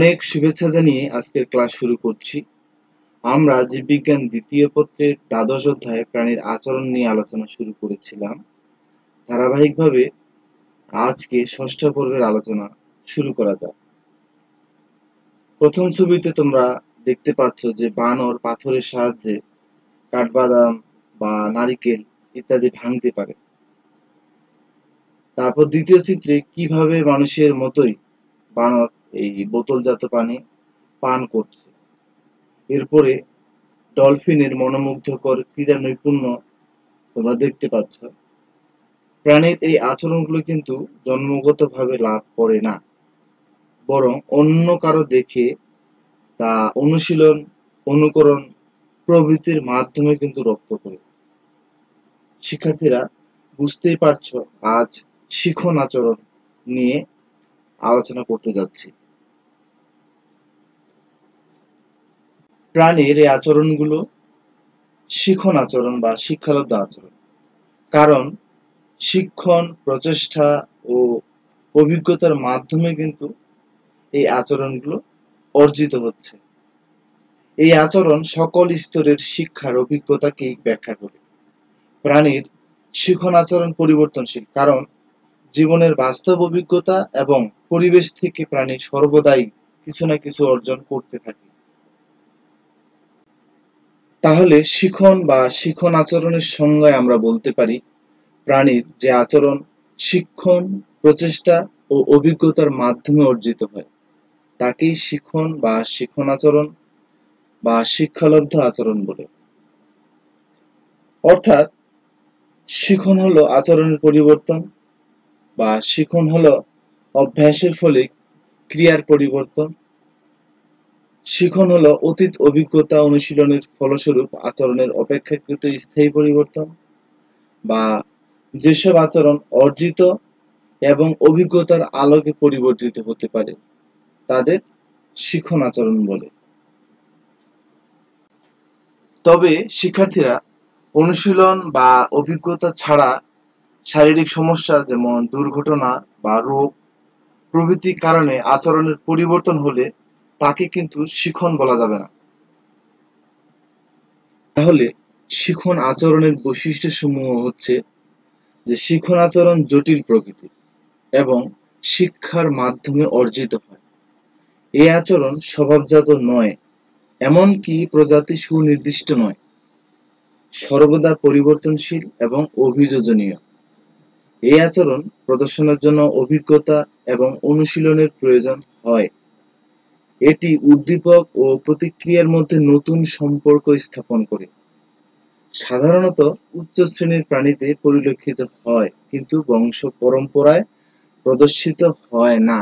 অনেক শুভেচ্ছা জানিয়ে আজকের ক্লাস শুরু করছি। আমরা জীববিজ্ঞান দ্বিতীয় পত্রের দ্বাদশ অধ্যায়ে প্রাণীর আচরণ নিয়ে আলোচনা শুরু করেছিলাম। ধারাবাহিকভাবে আজকে ষষ্ঠ পর্বের আলোচনা শুরু করা যাক। প্রথম ছবিতে তোমরা দেখতে পাচ্ছ যে বানর পাথরের সাহায্যে কাঠবাদাম বা নারিকেল ইত্যাদি ভাঙতে পারে। তারপর দ্বিতীয় চিত্রে কিভাবে মানুষের মতোই বানর এই বোতলজাত পানি পান করছে। এরপরে ডলফিনের মনোমুগ্ধকর ক্রীড়া নৈপুণ্য তোমরা দেখতে পাচ্ছ। প্রাণীর এই আচরণগুলো কিন্তু জন্মগতভাবে লাভ করে না, বরং অন্য কারো দেখে তা অনুশীলন, অনুকরণ প্রভৃতির মাধ্যমে কিন্তু রপ্ত করে। শিক্ষার্থীরা বুঝতেই পারছ, আজ শিখন আচরণ নিয়ে আলোচনা করতে যাচ্ছি। প্রাণীর এই আচরণগুলো শিখন আচরণ বা শিক্ষালব্ধ আচরণ, কারণ শিক্ষণ, প্রচেষ্টা ও অভিজ্ঞতার মাধ্যমে কিন্তু এই আচরণগুলো অর্জিত হচ্ছে। এই আচরণ সকল স্তরের শিক্ষার অভিজ্ঞতাকেই ব্যাখ্যা করে। প্রাণীর শিখন আচরণ পরিবর্তনশীল, কারণ জীবনের বাস্তব অভিজ্ঞতা এবং পরিবেশ থেকে প্রাণী সর্বদাই কিছু না কিছু অর্জন করতে থাকে। তাহলে শিখন বা শিখন আচরণের সংজ্ঞায় আমরা বলতে পারি, প্রাণীর যে আচরণ শিক্ষণ, প্রচেষ্টা ও অভিজ্ঞতার মাধ্যমে অর্জিত হয় তাকেই শিখন বা শিখন আচরণ বা শিক্ষালব্ধ আচরণ বলে। অর্থাৎ শিখন হলো আচরণের পরিবর্তন বা শিখন হলো অভ্যাসের ফলে ক্রিয়ার পরিবর্তন। শিখন হলো অতীত অভিজ্ঞতা অনুশীলনের ফলস্বরূপ আচরণের অপেক্ষাকৃত স্থায়ী পরিবর্তন, বা যেসব আচরণ অর্জিত এবং অভিজ্ঞতার আলোকে পরিবর্তিত হতে পারে তাদের শিখন আচরণ বলে। তবে শিক্ষার্থীরা অনুশীলন বা অভিজ্ঞতা ছাড়া শারীরিক সমস্যা যেমন দুর্ঘটনা বা রোগ প্রভৃতির কারণে আচরণের পরিবর্তন হলে তাকে কিন্তু শিখন বলা যাবে না। তাহলে শিখন আচরণের বৈশিষ্ট্য সমূহ হচ্ছে যে শিখন আচরণ জটিল প্রকৃতির এবং শিক্ষার মাধ্যমে অর্জিত হয়। এই আচরণ স্বভাবজাত নয়, এমনকি প্রজাতি সুনির্দিষ্ট নয়, সর্বদা পরিবর্তনশীল এবং অভিযোজনীয়। এই আচরণ প্রদর্শনের জন্য অভিজ্ঞতা এবং অনুশীলনের প্রয়োজন হয়। এটি উদ্দীপক ও প্রতিক্রিয়ার মধ্যে নতুন সম্পর্ক স্থাপন করে। সাধারণত উচ্চ শ্রেণীর প্রাণীতে পরিলক্ষিত হয়, কিন্তু বংশ পরম্পরায় প্রদর্শিত হয় না।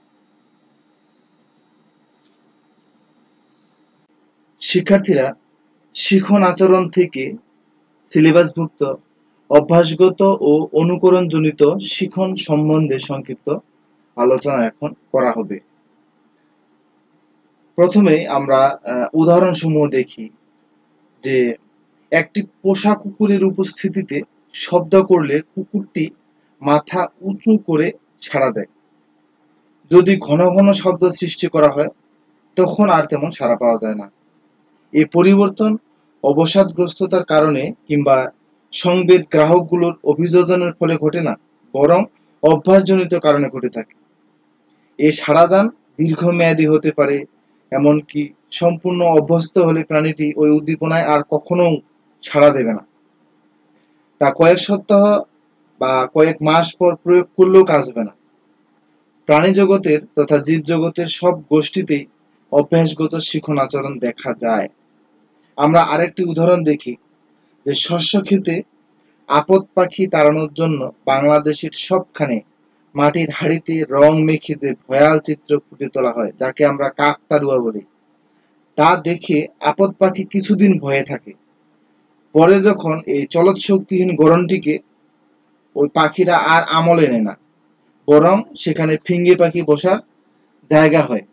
শিক্ষার্থীরা শিখন আচরণ থেকে সিলেবাসভুক্ত অভ্যাসগত ও অনুকরণজনিত শিখন সম্বন্ধে সংক্ষিপ্ত আলোচনা এখন করা হবে। প্রথমে আমরা উদাহরণসমূহ দেখি যে একটি পোষা কুকুরের উপস্থিতিতে শব্দ করলে কুকুরটি মাথা উঁচু করে সাড়া দেয়। যদি ঘন ঘন শব্দ সৃষ্টি করা হয় তখন আর তেমন সাড়া পাওয়া যায় না। এই পরিবর্তন অবসাদগ্রস্ততার কারণে কিংবা সংবেদ গ্রাহকগুলোর অভিযোজনের ফলে ঘটে না, বরং অভ্যাসজনিত কারণে ঘটে থাকে। এই সাড়াদান দীর্ঘমেয়াদী হতে পারে, এমনকি সম্পূর্ণ অভ্যস্ত হলে প্রাণীটি ওই উদ্দীপনায় আর কখনো সাড়া দেবে না। তা কয়েক সপ্তাহ বা কয়েক মাস পর প্রয়োগ করলেও কাজ হবে না। প্রাণী জগতের তথা জীব জগতের সব গোষ্ঠীতেই অভ্যাসগত শিখন আচরণ দেখা যায়। আমরা আরেকটি উদাহরণ দেখি যে শস্য ক্ষেতে আপদ পাখি তাড়ানোর জন্য বাংলাদেশের সবখানে মাটির হাড়িতে রং মেখে যে ভয়াল চিত্র ফুটে তোলা হয়, যাকে আমরা কাকতাড়ুয়া বলি, তা দেখে আপদ পাখি কিছুদিন ভয়ে থাকে। পরে যখন এই চলৎ শক্তিহীন গড়নটিকে ওই পাখিরা আর আমলে নেয় না, বরং সেখানে ফিঙ্গি পাখি বসার জায়গা হয়।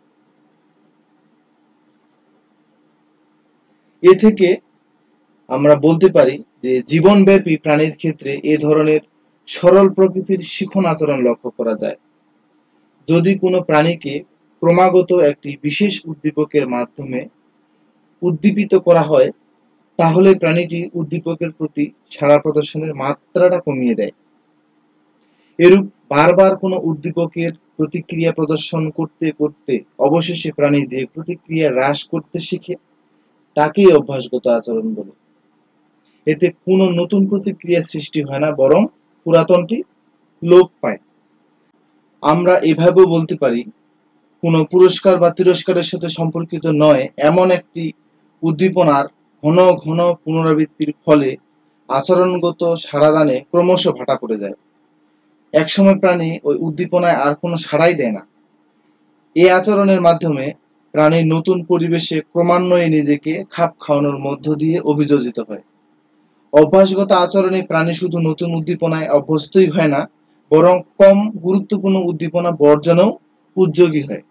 এ থেকে আমরা বলতে পারি যে জীবনব্যাপী প্রাণীর ক্ষেত্রে এ ধরনের সরল প্রকৃতির শিখন আচরণ লক্ষ্য করা যায়। যদি কোনো প্রাণীকে ক্রমাগত একটি বিশেষ উদ্দীপকের মাধ্যমে উদ্দীপিত করা হয়, তাহলে প্রাণীটি উদ্দীপকের প্রতি সাড়া প্রদর্শনের মাত্রাটা কমিয়ে দেয়। এরূপ বারবার কোনো উদ্দীপকের প্রতিক্রিয়া প্রদর্শন করতে করতে অবশেষে প্রাণী যে প্রতিক্রিয়া হ্রাস করতে শিখে তাকেই অভ্যাসগত আচরণ বলে। এতে কোনো নতুন প্রতিক্রিয়া সৃষ্টি হয় না, বরং পুরাতনটি লোপ পায়। আমরা এভাবেও বলতে পারি, কোনো পুরস্কার বা তিরস্কারের সাথে সম্পর্কিত নয় এমন একটি উদ্দীপনার ঘন ঘন পুনরাবৃত্তির ফলে আচরণগত সাড়াদানে ক্রমশ ভাটা পড়ে যায়। একসময় প্রাণী ওই উদ্দীপনায় আর কোনো সাড়াই দেয় না। এই আচরণের মাধ্যমে প্রাণী নতুন পরিবেশে ক্রমান্বয়ে নিজেকে খাপ খাওয়ানোর মধ্য দিয়ে অভিযোজিত হয়। অভ্যাসগত আচরণে প্রাণী শুধু নতুন উদ্দীপনায় অভ্যস্তই হয় না, বরং কম গুরুত্বপূর্ণ উদ্দীপনা বর্জনেও উদ্যোগী হয়।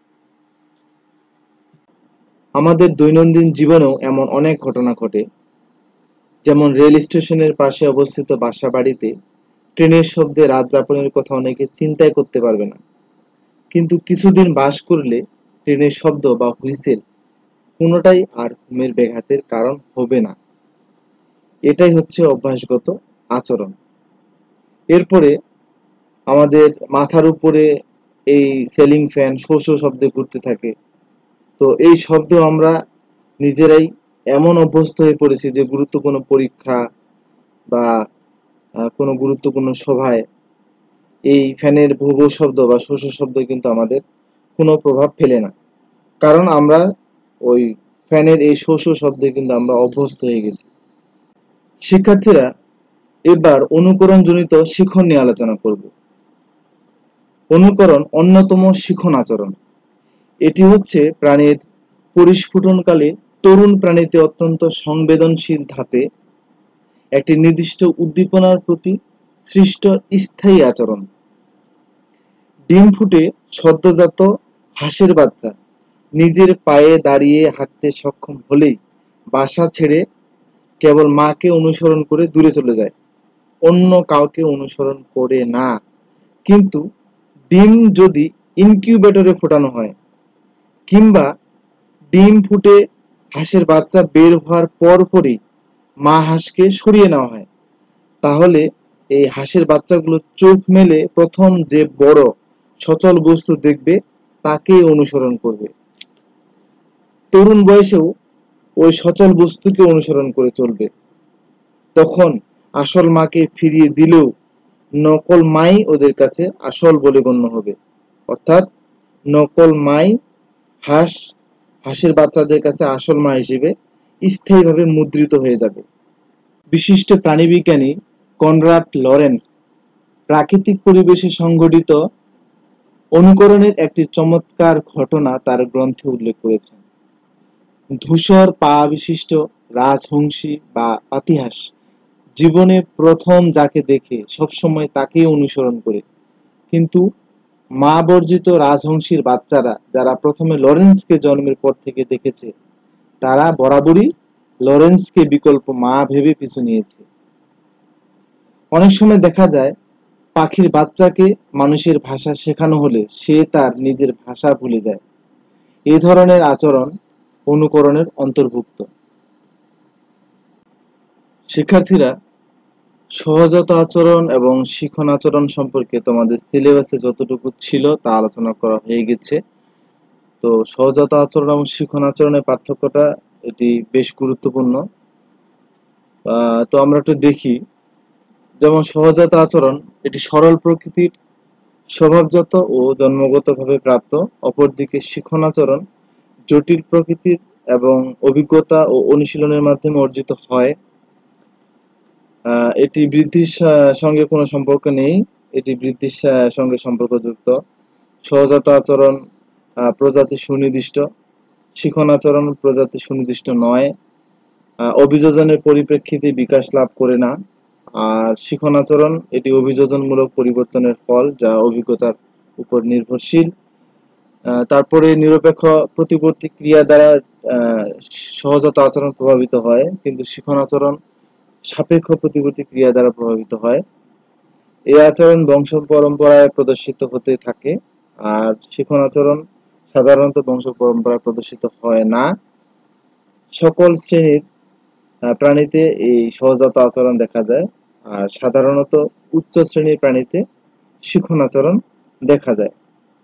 আমাদের দৈনন্দিন জীবনেও এমন অনেক ঘটনা ঘটে, যেমন রেল স্টেশনের পাশে অবস্থিত বাসা বাড়িতে ট্রেনের শব্দে রাত যাপনের কথা অনেকে চিন্তাই করতে পারবে না, কিন্তু কিছুদিন বাস করলে ট্রেনের শব্দ বা হুইসেল কোনোটাই আর ঘুমের ব্যাঘাতের কারণ হবে না। এটাই হচ্ছে অভ্যাসগত আচরণ। এরপরে আমাদের মাথার উপরে এই সিলিং ফ্যান শো শো শব্দে ঘুরতে থাকে। তো এই শব্দ আমরা নিজেরাই এমন অভ্যস্ত হয়ে পড়েছি যে গুরুত্বপূর্ণ পরীক্ষা বা কোনো গুরুত্বপূর্ণ সভায় এই ফ্যানের ভো ভো শব্দ বা শো শো শব্দ কিন্তু আমাদের কোনো প্রভাব ফেলে না, কারণ আমরা ওই ফ্যানের এই শো শো শব্দে কিন্তু আমরা অভ্যস্ত হয়ে গেছি। শিক্ষার্থীরা, এবার অনুকরণজনিত শিখন নিয়ে আলোচনা করব। অনুকরণ অন্যতম শিখন আচরণ। এটি হচ্ছে প্রাণীর পরিস্ফুটনকালে তরুণ প্রাণীতে অত্যন্ত সংবেদনশীল ধাপে একটি নির্দিষ্ট উদ্দীপনার প্রতি সৃষ্ট স্থায়ী আচরণ। ডিম ফুটে সদ্যজাত হাঁসের বাচ্চা নিজের পায়ে দাঁড়িয়ে হাঁটতে সক্ষম হলেই বাসা ছেড়ে কেবল মাকে অনুসরণ করে দূরে চলে যায়, অন্য কাউকে অনুসরণ করে না। কিন্তু ডিম যদি ইনকিউবেটরে ফোটানো হয়, কিংবা ডিম ফুটে হাঁসের বাচ্চা বের হওয়ার পরপরই মা হাঁসকে সরিয়ে নেওয়া হয়, তাহলে এই হাঁসের বাচ্চাগুলো চোখ মেলে প্রথম যে বড় সচল বস্তু দেখবে তাকেই অনুসরণ করবে। তরুণ বয়সেও ওই সচল বস্তুকে অনুসরণ করে চলবে। তখন আসল মাকে ফিরিয়ে দিলেও নকল মাই ওদের কাছে আসল বলে গণ্য হবে। অর্থাৎ নকল মাই হাঁসের বাচ্চাদের কাছে আসল মা হিসেবে স্থায়ীভাবে মুদ্রিত হয়ে যাবে। বিশিষ্ট প্রাণীবিজ্ঞানী কনরাড লরেন্স প্রাকৃতিক পরিবেশে সংঘটিত অনুকরণের একটি চমৎকার ঘটনা তার গ্রন্থে উল্লেখ করেছেন। ধূসর পা বিশিষ্ট রাজহংসী বা পাতিহাঁস জীবনে প্রথম যাকে দেখে সবসময় তাকেই অনুসরণ করে, কিন্তু মা বর্জিত রাজহংসীর বাচ্চারা যারা প্রথমে লরেন্সকে জন্মের পর থেকে দেখেছে, তারা বরাবরই লরেন্সকে বিকল্প মা ভেবে পিছু নিয়েছে। অনেক সময় দেখা যায় পাখির বাচ্চাকে মানুষের ভাষা শেখানো হলে সে তার নিজের ভাষা ভুলে যায়। এই ধরনের আচরণ অনুকরণের অন্তর্ভুক্ত। শিক্ষার্থীরা, সহজাত আচরণ এবং শিখন আচরণ সম্পর্কে তোমাদের সিলেবাসে যতটুকু ছিল তা আলোচনা করা হয়ে গেছে। তো সহজাত আচরণ এবং শিখন আচরণের পার্থক্যটা এটি বেশ গুরুত্বপূর্ণ। তো আমরা একটু দেখি। যেমন সহজাত আচরণ এটি সরল প্রকৃতির, স্বভাবজাত ও জন্মগতভাবে প্রাপ্ত। অপরদিকে শিখন আচরণ জটিল প্রকৃতির এবং অভিজ্ঞতা ও অনুশীলনের মাধ্যমে অর্জিত হয়। এটি বৃদ্ধির সঙ্গে কোনো সম্পর্ক নেই, এটি বৃদ্ধির সঙ্গে সম্পর্কযুক্ত। সহজাত আচরণ প্রজাতি সুনির্দিষ্ট, শিখন আচরণ প্রজাতি সুনির্দিষ্ট নয়, অভিযোজনের পরিপ্রেক্ষিতে বিকাশ লাভ করে না। আর শিখন আচরণ এটি অভিযোজনমূলক পরিবর্তনের ফল যা অভিজ্ঞতার উপর নির্ভরশীল। তারপরে নিরপেক্ষ প্রতিবর্তী ক্রিয়া দ্বারা সহজাত আচরণ প্রভাবিত হয়, কিন্তু শিখন আচরণ সাপেক্ষ প্রতিবর্তী ক্রিয়া দ্বারা প্রভাবিত হয়। এই আচরণ বংশ পরম্পরায় প্রদর্শিত হতে থাকে। আর শিখন আচরণ সাধারণত বংশ পরম্পরা প্রদর্শিত হয় না। সকল শ্রেণীর প্রাণীতে এই সহজাত আচরণ দেখা যায়, আর সাধারণত উচ্চ শ্রেণীর প্রাণীতে শিখন আচরণ দেখা যায়।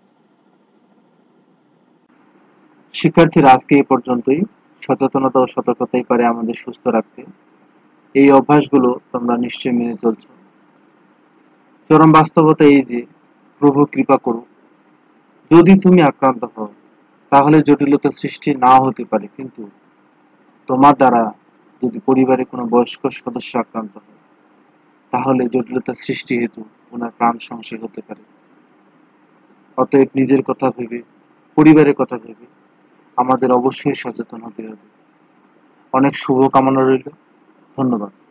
শিক্ষার্থীরা, আজকে এই পর্যন্তই। সচেতনতা ও সতর্কতাই পারে আমাদের সুস্থ রাখতে। এই অভ্যাসগুলো তোমরা নিশ্চয়ই মেনে চলছো। চরম বাস্তবতা এই যে, প্রভু কৃপা করুক, যদি তুমি আক্রান্ত হও তাহলে জটিলতা সৃষ্টি নাও হতে পারে, কিন্তু তোমার দ্বারা যদি পরিবারের কোনো বয়স্ক সদস্য আক্রান্ত হয় তাহলে জটিলতা সৃষ্টি হেতু ওনার প্রাণ সংশয় হতে পারে। অতএব নিজের কথা ভেবে, পরিবারের কথা ভেবে আমাদের অবশ্যই সচেতন হতে হবে। অনেক শুভ কামনা রইল। ধন্যবাদ।